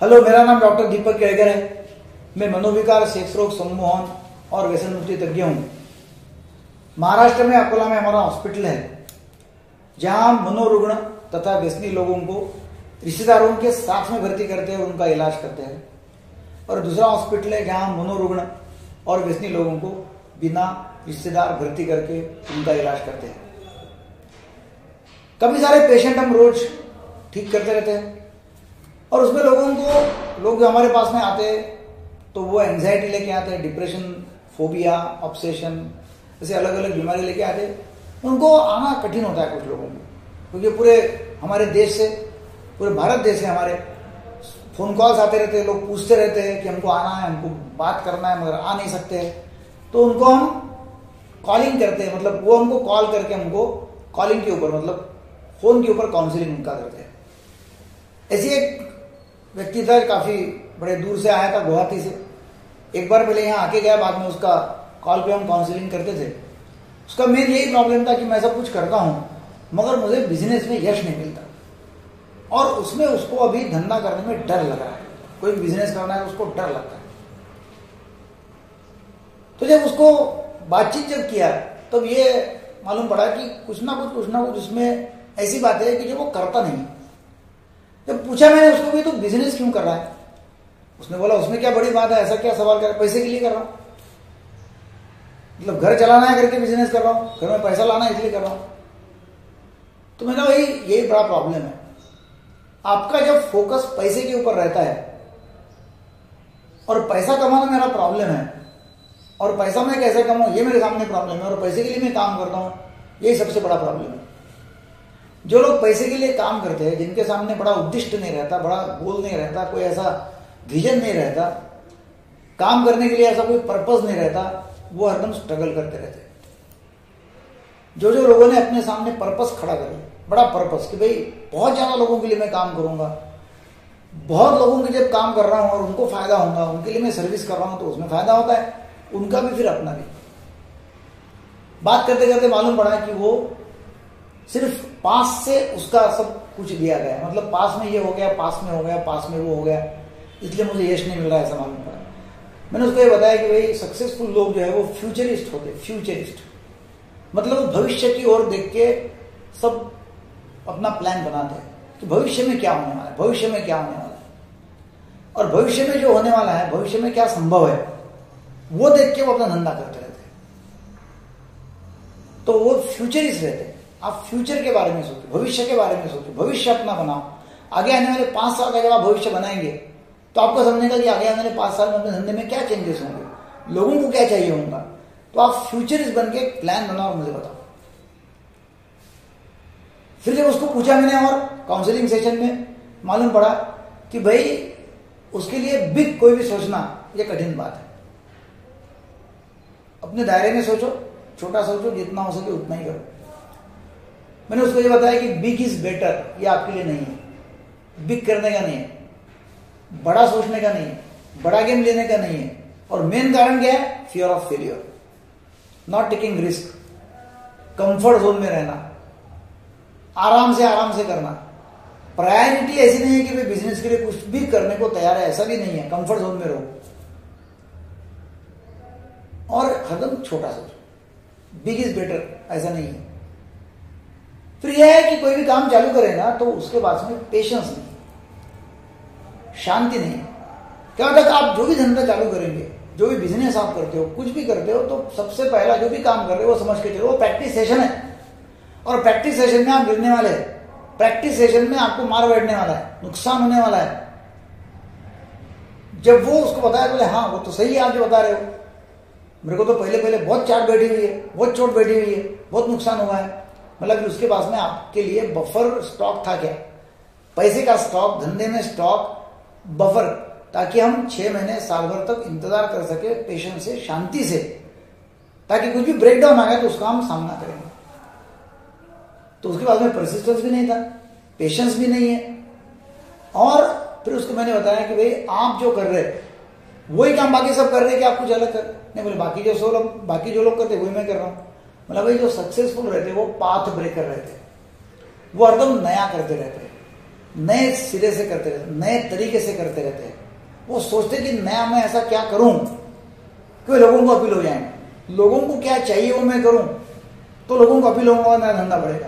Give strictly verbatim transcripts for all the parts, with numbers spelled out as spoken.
Hello, मेरा नाम doctor दीपक केळकर है। मैं मनोविकार, सेक्स रोग, सम्मोहन और व्यसन मुक्ति तज्ञ हूँ। महाराष्ट्र में अकोला में हमारा हॉस्पिटल है, जहाँ हम मनोरुग्ण तथा व्यसनी लोगों को रिश्तेदारों के साथ में भर्ती करते हैं और उनका इलाज करते हैं। और दूसरा हॉस्पिटल है जहाँ हम मनोरुग्ण और व्यसनी लोगों को बिना रिश्तेदार भर्ती करके उनका इलाज करते हैं। कभी सारे पेशेंट हम रोज ठीक करते रहते हैं और उसमें लोगों को लोग जो हमारे पास में आते हैं तो वो एंजाइटी लेके आते हैं, डिप्रेशन, फोबिया, ऑब्सेशन, ऐसे अलग अलग बीमारी लेके आते हैं। उनको आना कठिन होता है कुछ लोगों को, क्योंकि पूरे हमारे देश से, पूरे भारत देश से हमारे फोन कॉल्स आते रहते हैं। लोग पूछते रहते हैं कि हमको आना है, हमको बात करना है, मगर आ नहीं सकते हैं। तो उनको हम कॉलिंग करते हैं, मतलब वो हमको कॉल करके हमको कॉलिंग के ऊपर, मतलब फोन के ऊपर काउंसलिंग उनका करते हैं। ऐसी एक व्यक्ति था, काफी बड़े दूर से आया था, गुवाहाटी से। एक बार पहले यहाँ आके गया, बाद में उसका कॉल पे हम काउंसलिंग करते थे। उसका मेन यही प्रॉब्लम था कि मैं सब कुछ करता हूँ मगर मुझे बिजनेस में यश नहीं मिलता, और उसमें उसको अभी धंधा करने में डर लग रहा है। कोई बिजनेस करना है उसको डर लगता है। तो जब उसको बातचीत जब किया तब तो ये मालूम पड़ा कि कुछ ना कुछ कुछ ना कुछ उसमें ऐसी बात है कि जो वो करता नहीं। जब पूछा मैंने उसको भी तो बिजनेस क्यों कर रहा है, उसने बोला उसमें क्या बड़ी बात है, ऐसा क्या सवाल कर, पैसे के लिए कर रहा हूं, मतलब घर चलाना है करके बिजनेस कर रहा हूं, घर में पैसा लाना है इसलिए कर रहा हूं। तो मैंने वही यही बड़ा प्रॉब्लम है। आपका जब फोकस पैसे के ऊपर रहता है और पैसा कमाना मेरा प्रॉब्लम है और पैसा मैं कैसे कमाऊं ये मेरे सामने प्रॉब्लम है, और पैसे के लिए मैं काम करता हूं, यही सबसे बड़ा प्रॉब्लम है। जो लोग पैसे के लिए काम करते हैं, जिनके सामने बड़ा उद्दिष्ट नहीं रहता, बड़ा गोल नहीं रहता, कोई ऐसा विजन नहीं रहता, काम करने के लिए ऐसा कोई पर्पस नहीं रहता, वो हरदम स्ट्रगल करते रहते हैं। जो जो लोगों ने अपने सामने पर्पस खड़ा कर लिया, बड़ा पर्पस कि भाई बहुत ज्यादा लोगों के लिए मैं काम करूंगा, बहुत लोगों के जब काम कर रहा हूं और उनको फायदा होगा, उनके लिए मैं सर्विस कर रहा हूं तो उसमें फायदा होता है, उनका भी फिर अपना भी। बात करते करते मालूम पड़ा कि वो सिर्फ पास से उसका सब कुछ दिया गया, मतलब पास में ये हो गया, पास में हो गया, पास में वो हो गया, इसलिए मुझे यश नहीं मिल रहा, ऐसा मालूम पड़ा। मैंने उसको ये बताया कि भाई सक्सेसफुल लोग जो है वो फ्यूचरिस्ट होते, फ्यूचरिस्ट मतलब भविष्य की ओर देख के सब अपना प्लान बनाते हैं कि भविष्य में क्या होने वाला है, भविष्य में क्या होने वाला है, और भविष्य में जो होने वाला है, भविष्य में क्या संभव है, वो देख के वो अपना धंधा करते रहते हैं। तो वो फ्यूचरिस्ट रहते हैं। आप फ्यूचर के बारे में सोचो, भविष्य के बारे में सोचो, भविष्य अपना बनाओ। आगे आने वाले पांच साल का जब आप भविष्य बनाएंगे तो आपको समझेगा कि आगे आने वाले पांच साल में अपने धंधे में क्या चेंजेस होंगे, लोगों को क्या चाहिए होगा। तो आप फ्यूचरिस्ट बन के प्लान बनाओ और मुझे बताओ। फिर जब उसको पूछा मैंने और काउंसलिंग सेशन में मालूम पड़ा कि भाई उसके लिए बिग कोई भी सोचना ये कठिन बात है। अपने दायरे में सोचो, छोटा सोचो, जितना हो सके उतना ही करो। मैंने उसको ये बताया कि बिग इज बेटर, ये आपके लिए नहीं है। बिग करने का नहीं है, बड़ा सोचने का नहीं है, बड़ा गेम लेने का नहीं है। और मेन कारण क्या है? Fear of failure, not taking risk, comfort zone में रहना, आराम से आराम से करना। प्रायोरिटी ऐसी नहीं है कि भाई बिजनेस के लिए कुछ भी करने को तैयार है, ऐसा भी नहीं है। कंफर्ट जोन में रहो और हरदम छोटा सोचो। बिग इज बेटर ऐसा नहीं है। फिर यह है कि कोई भी काम चालू करेगा तो उसके बाद में पेशेंस नहीं, शांति नहीं। क्या होता है कि आप जो भी धंधा चालू करेंगे, जो भी बिजनेस आप करते हो, कुछ भी करते हो, तो सबसे पहला जो भी काम कर रहे हो वो समझ के चलो वो प्रैक्टिस सेशन है। और प्रैक्टिस सेशन में आप गिरने वाले हैं, प्रैक्टिस सेशन में आपको मार बैठने वाला है, नुकसान होने वाला है। जब वो उसको बताया बोले हाँ वो तो सही है आप जो बता रहे हो, मेरे को तो पहले पहले बहुत चाट बैठी हुई है, बहुत चोट बैठी हुई है, बहुत नुकसान हुआ है। मतलब कि उसके पास में आपके लिए बफर स्टॉक था क्या? पैसे का स्टॉक, धंधे में स्टॉक, बफर, ताकि हम छह महीने साल भर तक इंतजार कर सके पेशेंस से, शांति से, ताकि कुछ भी ब्रेकडाउन आ गया तो उसका हम सामना करेंगे। तो उसके पास में परसिस्टेंस भी नहीं था, पेशेंस भी नहीं है। और फिर उसको मैंने बताया कि भाई आप जो कर रहे वही काम बाकी सब कर रहे हैं कि आप कुछ अलग कर? नहीं, बोले बाकी जो सो लोग बाकी जो लोग करते वही मैं कर रहा हूं। मतलब भाई जो सक्सेसफुल रहते वो पाथ ब्रेकर रहते, वो हरदम नया करते रहते हैं, नए सिरे से करते रहते, नए तरीके से करते रहते हैं। वो सोचते कि नया मैं ऐसा क्या करूं कि लोगों को अपील हो जाए, लोगों को क्या चाहिए वो मैं करूं तो लोगों को अपील होगा, नया धंधा बढ़ेगा।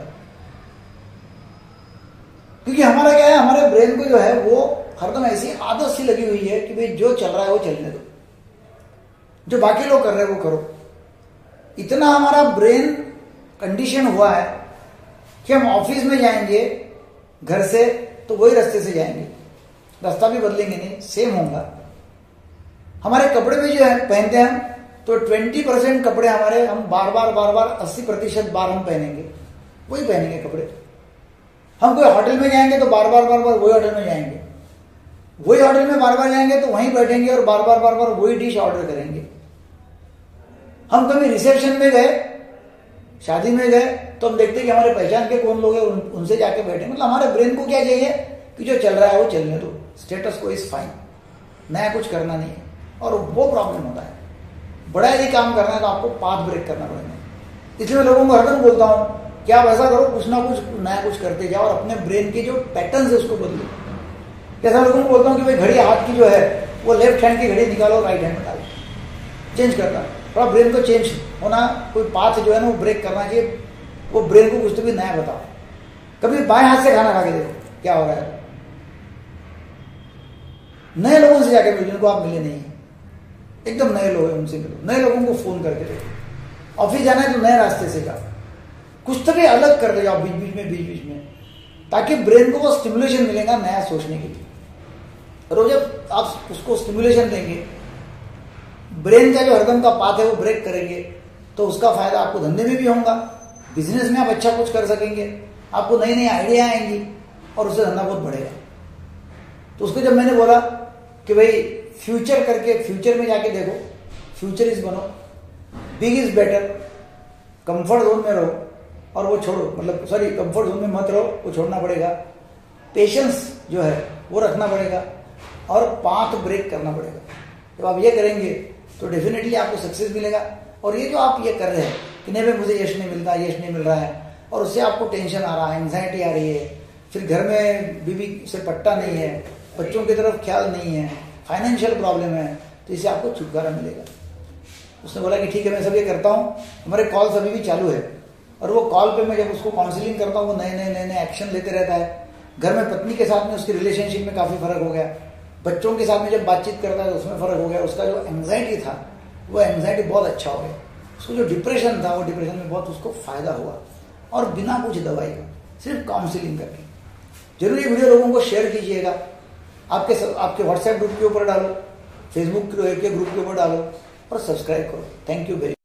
क्योंकि हमारा क्या है, हमारे ब्रेन को जो है वो हरदम ऐसी आदत सी लगी हुई है कि भाई जो चल रहा है वो चलने दो, जो बाकी लोग कर रहे हैं वो करो। इतना हमारा ब्रेन कंडीशन हुआ है कि हम ऑफिस में जाएंगे घर से तो वही रास्ते से जाएंगे, रास्ता भी बदलेंगे नहीं, सेम होगा। हमारे कपड़े भी जो है पहनते हैं हम तो ट्वेंटी परसेंट कपड़े हमारे हम बार बार बार बार अस्सी प्रतिशत बार हम पहनेंगे, वही पहनेंगे कपड़े। हम कोई होटल में जाएंगे तो बार बार बार बार वही होटल में जाएंगे, वही होटल में बार बार जाएंगे तो वहीं बैठेंगे और बार बार बार बार वही डिश ऑर्डर करेंगे। हम कभी रिसेप्शन में गए, शादी में गए तो हम देखते हैं कि हमारे पहचान के कौन लोग हैं, उन, उनसे जाके बैठे। मतलब हमारे ब्रेन को क्या चाहिए कि जो चल रहा है वो चलने दो, स्टेटस को इज फाइन, नया कुछ करना नहीं है। और वो प्रॉब्लम होता है। बड़ा यदि काम करना है तो आपको पाथ ब्रेक करना पड़ेगा। इसलिए मैं लोगों को हरदम बोलता हूँ कि आप ऐसा करो, कुछ ना कुछ नया कुछ करते जाओ और अपने ब्रेन के जो पैटर्न है उसको बदलो। जैसा लोगों को बोलता हूँ कि भाई घड़ी हाथ की जो है वो लेफ्ट हैंड की घड़ी निकालो, राइट हैंड में डालो, चेंज करता है। थोड़ा ब्रेन को चेंज होना, कोई पाथ जो है ना वो ब्रेक करना चाहिए। वो ब्रेन को कुछ तो भी नया बताओ। कभी बाएं हाथ से खाना खा के देखो क्या हो रहा है। नए लोगों से जाके मिलो जिनको आप मिले नहीं है, एकदम नए लोग हैं उनसे मिलो, नए लोगों को फोन करके देखो। ऑफिस जाना है तो नए रास्ते से जाओ, कुछ तो भी अलग कर दे जाओ बीच बीच में बीच बीच में, ताकि ब्रेन को वो स्टिमुलेशन मिलेगा नया सोचने के लिए। और जब आप उसको स्टिमुलेशन देंगे, ब्रेन का जो हरदम का पाथ है वो ब्रेक करेंगे तो उसका फायदा आपको धंधे में भी होगा, बिजनेस में आप अच्छा कुछ कर सकेंगे, आपको नई नई आइडिया आएंगी और उससे धंधा बहुत बढ़ेगा। तो उसको जब मैंने बोला कि भाई फ्यूचर करके, फ्यूचर में जाके देखो, फ्यूचर इज बनो, big is better, comfort zone में रहो और वो छोड़ो, मतलब सॉरी कंफर्ट जोन में मत रहो, वो छोड़ना पड़ेगा। पेशेंस जो है वो रखना पड़ेगा और पाथ ब्रेक करना पड़ेगा। जब आप ये करेंगे तो डेफिनेटली आपको सक्सेस मिलेगा। और ये जो आप ये कर रहे हैं कि नहीं भाई मुझे यश नहीं मिलता, यश नहीं मिल रहा है, और उससे आपको टेंशन आ रहा है, एंजाइटी आ रही है, फिर घर में बीवी से पट्टा नहीं है, बच्चों की तरफ ख्याल नहीं है, फाइनेंशियल प्रॉब्लम है, तो इससे आपको छुटकारा मिलेगा। उसने बोला कि ठीक है मैं सब ये करता हूँ, हमारे कॉल्स अभी भी चालू है। और वो कॉल पे मैं जब उसको काउंसलिंग करता हूँ वो नए नए नए नए एक्शन लेते रहता है। घर में पत्नी के साथ में उसकी रिलेशनशिप में काफ़ी फर्क हो गया, बच्चों के साथ में जब बातचीत करता है तो उसमें फर्क हो गया। उसका जो एंग्जाइटी था वो एंग्जाइटी बहुत अच्छा हो गया। उसको जो डिप्रेशन था वो डिप्रेशन में बहुत उसको फायदा हुआ, और बिना कुछ दवाई का, सिर्फ काउंसलिंग करके। जरूर ये वीडियो लोगों को शेयर कीजिएगा, आपके आपके व्हाट्सएप ग्रुप के ऊपर डालो, फेसबुक के ग्रुप के ऊपर डालो और सब्सक्राइब करो। Thank you very